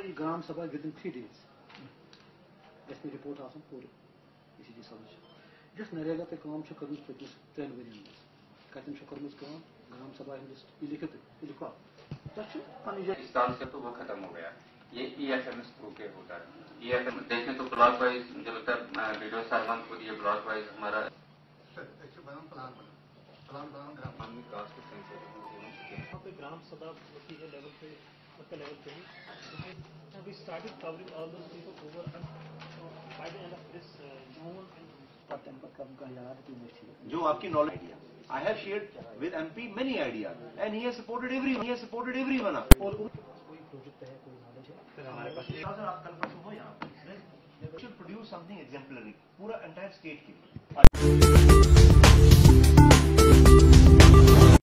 ग्राम सभा within 3 days गस report आसान पूरे इसी समझ जिस नरेगा पे काम कर्मस पत्स 3 वन कतन कर्मस ग्राम सभा लिखित लिखो इस साल से तो वो खत्म हो गया। ये EFMS थ्रू के होता है। EFM देखें तो ब्लॉक वाइज मुझे लगता है वीडियो सालमान को ये ब्लॉक वाइज हमारा ग्राम सभा लेवल पे लेवल पे we started covering all those people over by the end of this June जो आपकी knowledge I have shared with MP many ideas and he has supported everyone. He has supported everyone. और कोई project है कोई knowledge है फिर हमारे पास आप कल परसों हो यहाँ should produce something exemplary पूरा entire state के लिए